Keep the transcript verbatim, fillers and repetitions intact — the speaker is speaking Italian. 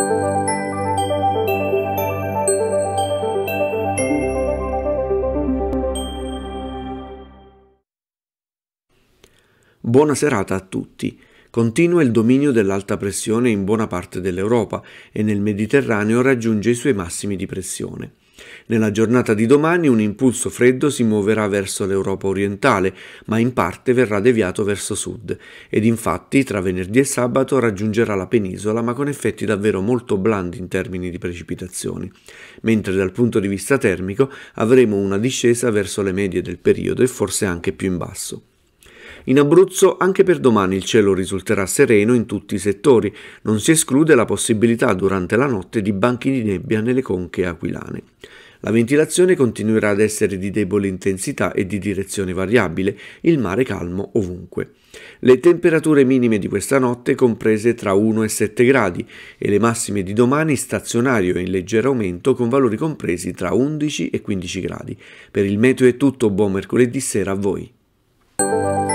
Buona serata a tutti. Continua il dominio dell'alta pressione in buona parte dell'Europa e nel Mediterraneo raggiunge i suoi massimi di pressione. Nella giornata di domani un impulso freddo si muoverà verso l'Europa orientale, ma in parte verrà deviato verso sud, ed infatti tra venerdì e sabato raggiungerà la penisola, ma con effetti davvero molto blandi in termini di precipitazioni, mentre dal punto di vista termico avremo una discesa verso le medie del periodo e forse anche più in basso. In Abruzzo anche per domani il cielo risulterà sereno in tutti i settori, non si esclude la possibilità durante la notte di banchi di nebbia nelle conche aquilane. La ventilazione continuerà ad essere di debole intensità e di direzione variabile, il mare calmo ovunque. Le temperature minime di questa notte comprese tra uno e sette gradi e le massime di domani stazionario e in leggero aumento con valori compresi tra undici e quindici gradi. Per il meteo è tutto, buon mercoledì sera a voi.